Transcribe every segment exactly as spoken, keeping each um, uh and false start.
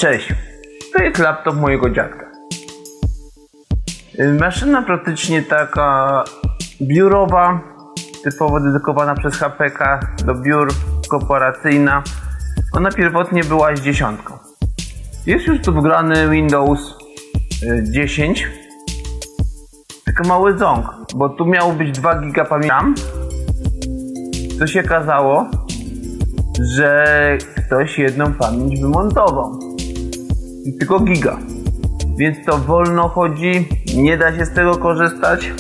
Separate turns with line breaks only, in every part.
Cześć, to jest laptop mojego dziadka. Maszyna praktycznie taka biurowa, typowo dedykowana przez H P K do biur, korporacyjna. Ona pierwotnie była z dziesiątką. Jest już tu wgrany Windows dziesięć. Taki mały ząg, bo tu miało być dwa giga pamięci RAM. Co się okazało, że ktoś jedną pamięć wymontował. I tylko giga. Więc to wolno chodzi, nie da się z tego korzystać.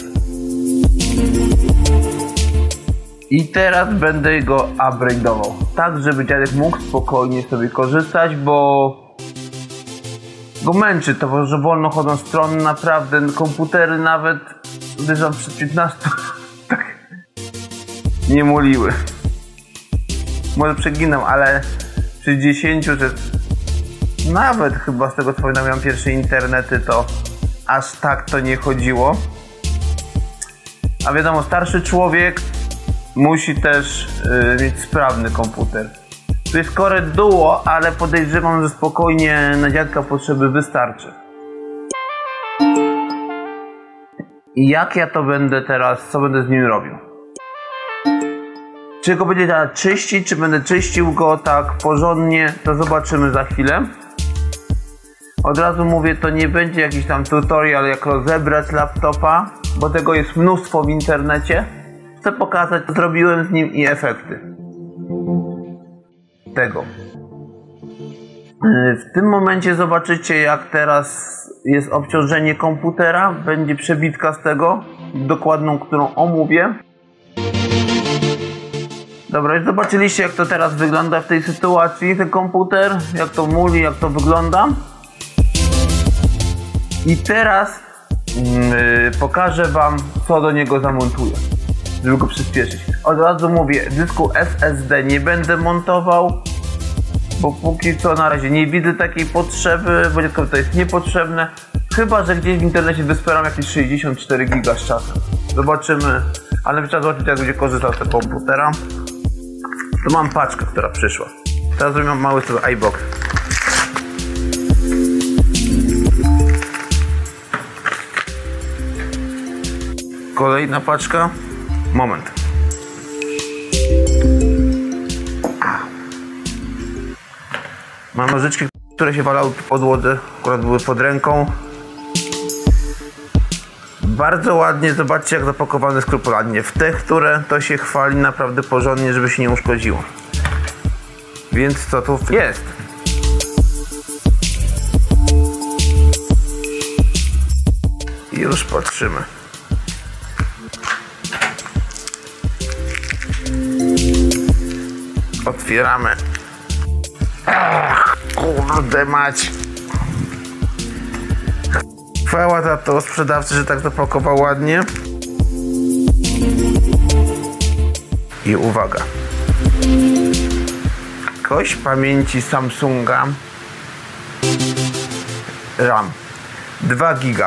I teraz będę go upgrade'ował, tak żeby dziadek mógł spokojnie sobie korzystać, bo go męczy to, że wolno chodzą strony, naprawdę komputery nawet, uderzam przed piętnastą tak nie muliły. Może przeginam, ale przy dziesięciu, że nawet chyba z tego co pamiętam, miałem pierwsze internety, to aż tak to nie chodziło. A wiadomo, starszy człowiek musi też yy, mieć sprawny komputer. To jest Core Duo, ale podejrzewam, że spokojnie na dziadka potrzeby wystarczy. I jak ja to będę teraz, co będę z nim robił? Czy go będzie teraz czyścić, czy będę czyścił go tak porządnie, to zobaczymy za chwilę. Od razu mówię, to nie będzie jakiś tam tutorial, jak rozebrać laptopa, bo tego jest mnóstwo w internecie. Chcę pokazać, co zrobiłem z nim i efekty tego. W tym momencie zobaczycie, jak teraz jest obciążenie komputera. Będzie przebitka z tego, dokładną, którą omówię. Dobra, już zobaczyliście, jak to teraz wygląda w tej sytuacji, ten komputer, jak to muli, jak to wygląda. I teraz yy, pokażę wam, co do niego zamontuję, żeby go przyspieszyć. Od razu mówię, dysku S S D nie będę montował, bo póki co na razie nie widzę takiej potrzeby, bo to jest niepotrzebne. Chyba że gdzieś w internecie wysperam jakieś sześćdziesiąt cztery giga z czasem. Zobaczymy, ale trzeba zobaczyć, jak będzie korzystał z tego komputera. Tu mam paczkę, która przyszła. Teraz mam mały sobie iBox. Kolejna paczka. Moment. Mam nożyczki, które się walały po podłodze, akurat były pod ręką. Bardzo ładnie, zobaczcie, jak zapakowane skrupulatnie. W te, które to się chwali naprawdę porządnie, żeby się nie uszkodziło. Więc co tu jest? I już patrzymy. Otwieramy. Ach, kurde mać. Chwała za to sprzedawcy, że tak zapakował ładnie. I uwaga. Kość pamięci Samsunga. RAM. dwa giga.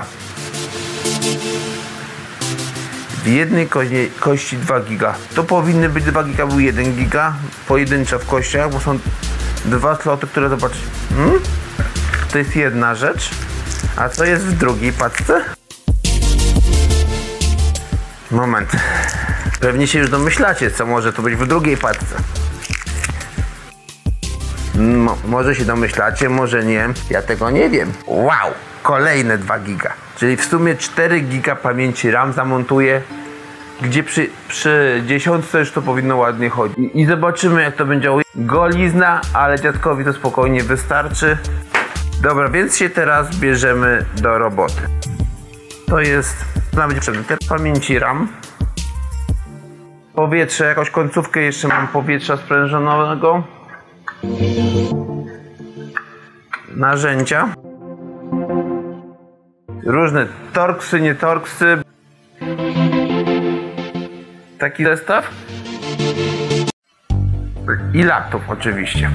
W jednej kości, kości dwa giga. To powinny być dwa giga, był jeden giga. Pojedynczo w kościach, bo są dwa sloty, które zobaczycie. Hmm? To jest jedna rzecz. A co jest w drugiej paczce? Moment. Pewnie się już domyślacie, co może tu być w drugiej paczce. Mo może się domyślacie, może nie. Ja tego nie wiem. Wow! Kolejne dwa giga. Czyli w sumie cztery giga pamięci RAM zamontuję, gdzie przy, przy dziesiątce już to powinno ładnie chodzić. I, i zobaczymy, jak to będzie golizna, ale dziadkowi to spokojnie wystarczy. Dobra, więc się teraz bierzemy do roboty. To jest nawet przedmiot pamięci RAM. Powietrze, jakąś końcówkę jeszcze mam powietrza sprężonego. Narzędzia. Różne torksy, nie torksy. Taki zestaw. I laptop oczywiście.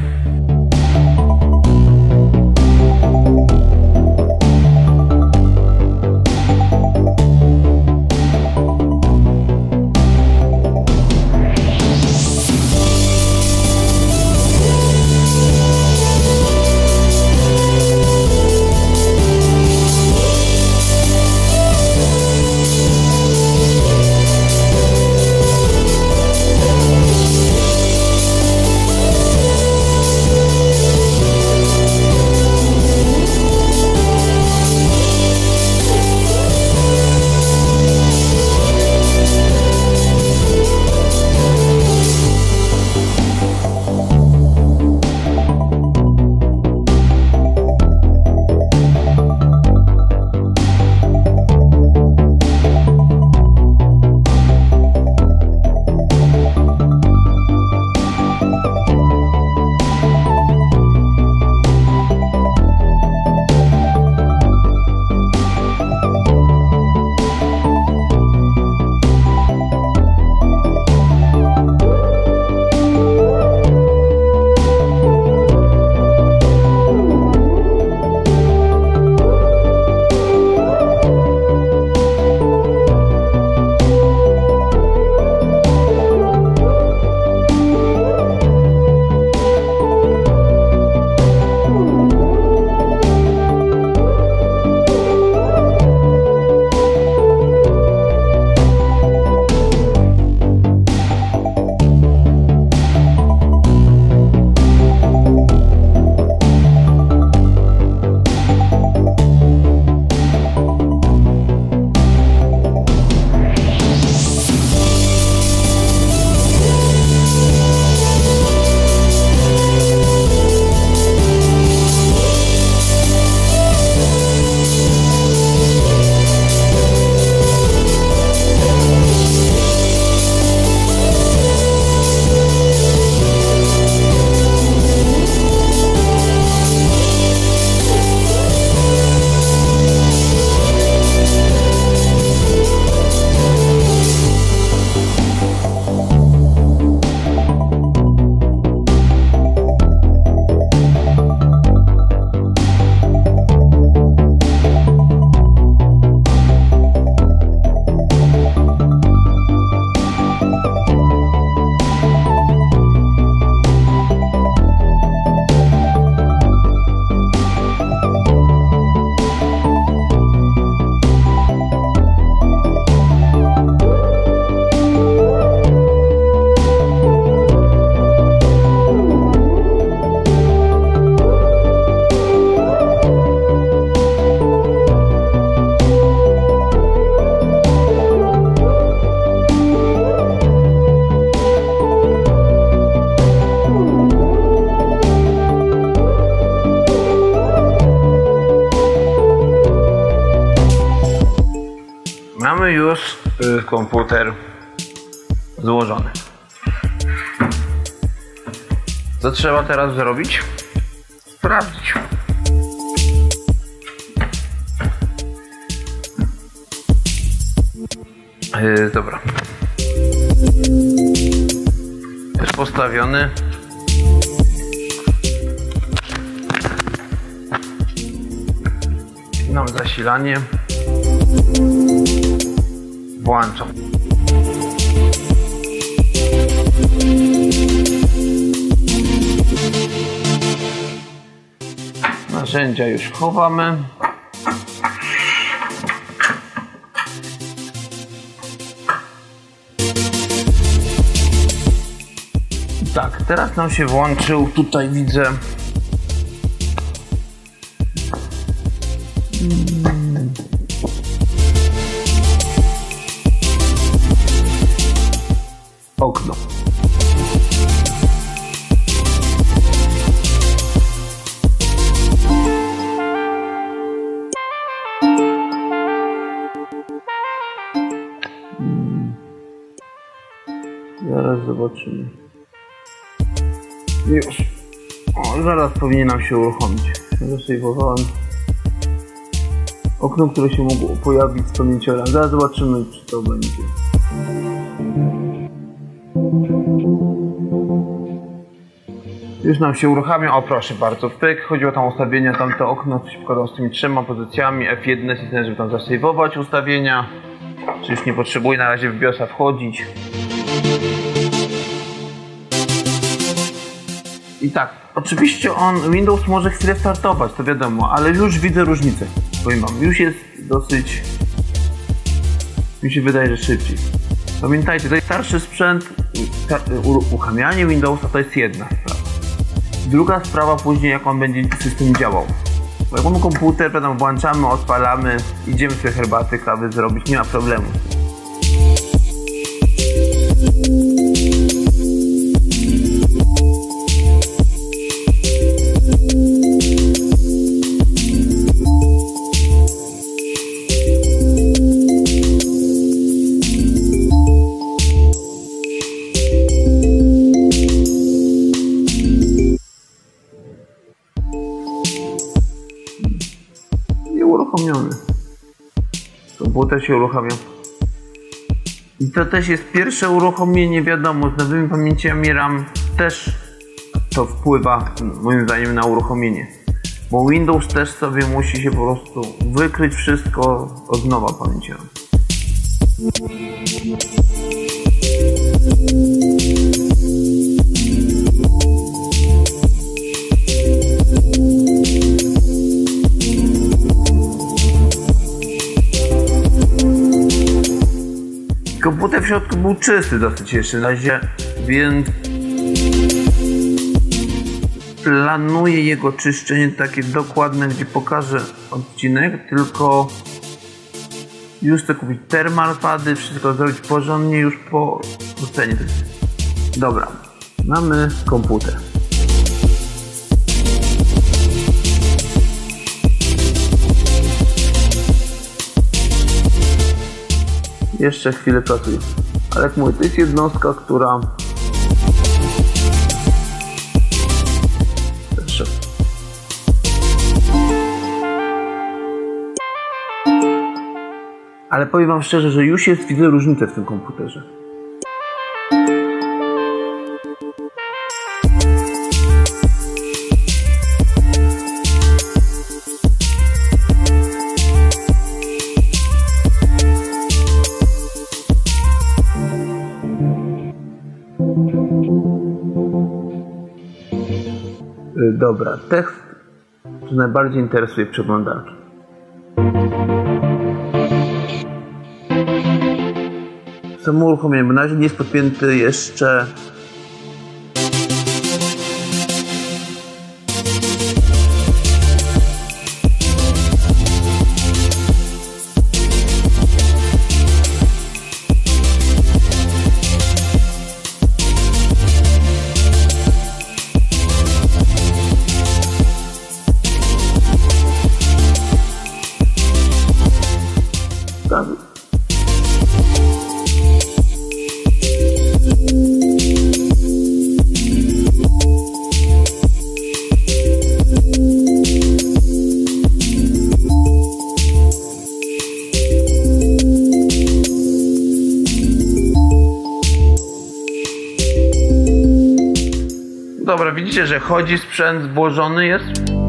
już y, komputer złożony. Co trzeba teraz zrobić? Sprawdzić. Yy, dobra. Jest postawiony. Mam zasilanie. Włączam. Narzędzia już chowamy. Tak, teraz nam się włączył, tutaj widzę okno. Zaraz zobaczymy. Już. O, zaraz powinien nam się uruchomić. Zasejwowałem okno, które się mogło pojawić z pamięciorem. Zaraz zobaczymy, czy to będzie. Już nam się uruchamia. O, proszę bardzo. Pyk, chodzi o tam ustawienia, tamte okno, coś pokazał z tymi trzema pozycjami. F jeden jest ten, żeby tam zasejwować ustawienia. Czy już nie potrzebuję na razie w BIOSa wchodzić. I tak, oczywiście on, Windows może chwilę startować, to wiadomo, ale już widzę różnicę. Powiem wam, już jest dosyć, mi się wydaje, że szybciej. Pamiętajcie, to jest starszy sprzęt, uruchamianie Windowsa to jest jedna sprawa. Druga sprawa później, jak on będzie system działał. Bo jak mamy komputer, potem włączamy, odpalamy, idziemy sobie herbaty, kawy zrobić, nie ma problemu. Uruchomiony. Komputer się uruchamia. I to też jest pierwsze uruchomienie, wiadomo, z nowymi pamięciami RAM też to wpływa, moim zdaniem, na uruchomienie. Bo Windows też sobie musi się po prostu wykryć wszystko od nowa pamięci RAM. Komputer w środku był czysty dosyć jeszcze na razie, więc planuję jego czyszczenie takie dokładne, gdzie pokażę odcinek, tylko już chcę kupić thermal pady, wszystko zrobić porządnie już po ocenie. Dobra, mamy komputer. Jeszcze chwilę pracuję. Ale jak mówię, to jest jednostka, która... Proszę. Ale powiem wam szczerze, że już jest, widzę różnicę w tym komputerze. Dobra, tekst, co najbardziej interesuje przeglądarki. Samo uruchomienie, bo na razie nie jest podpięty jeszcze Dobra, widzicie, że chodzi, sprzęt włożony jest.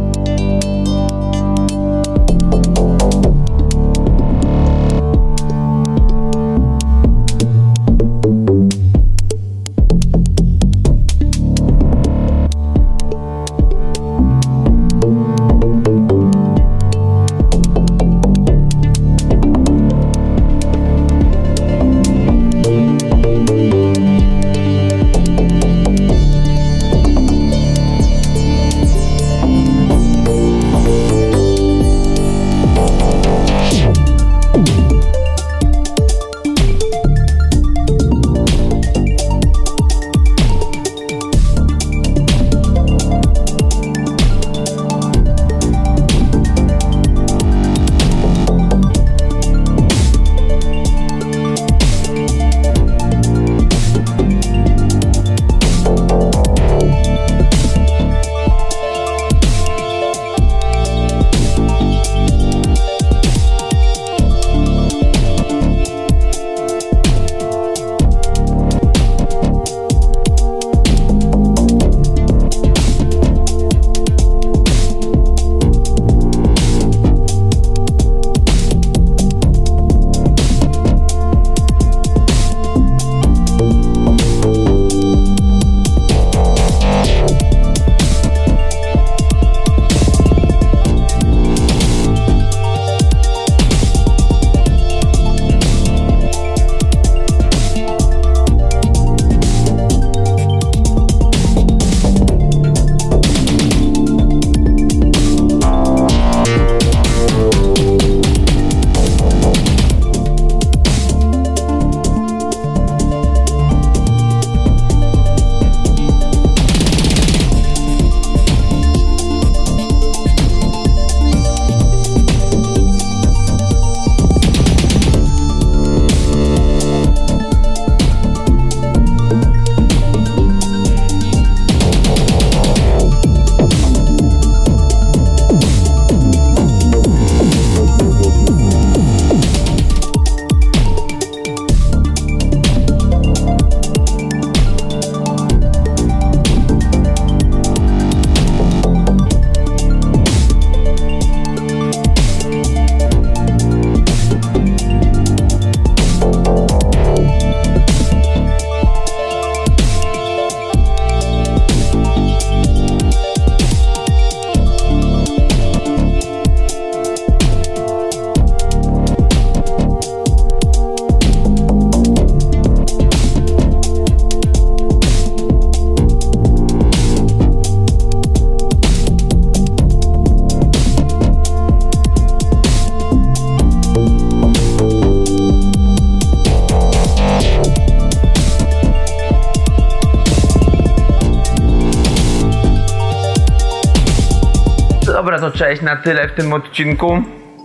Dobra, to cześć, na tyle w tym odcinku.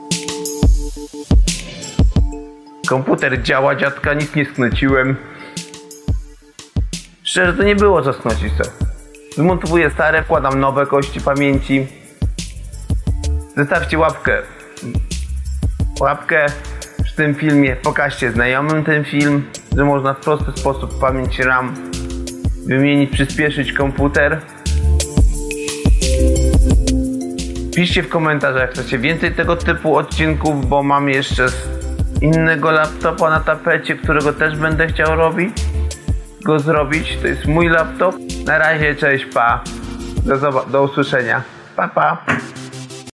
Komputer działa, dziadka, nic nie sknociłem. Szczerze, to nie było co sknocić sobie. Zmontowuję stare, wkładam nowe kości pamięci. Zostawcie łapkę. Łapkę w tym filmie, pokażcie znajomym ten film, że można w prosty sposób pamięć RAM wymienić, przyspieszyć komputer. Piszcie w komentarzach, jak chcecie więcej tego typu odcinków, bo mam jeszcze innego laptopa na tapecie, którego też będę chciał robić, go zrobić. To jest mój laptop. Na razie, cześć, pa. Do, do usłyszenia. Pa, pa.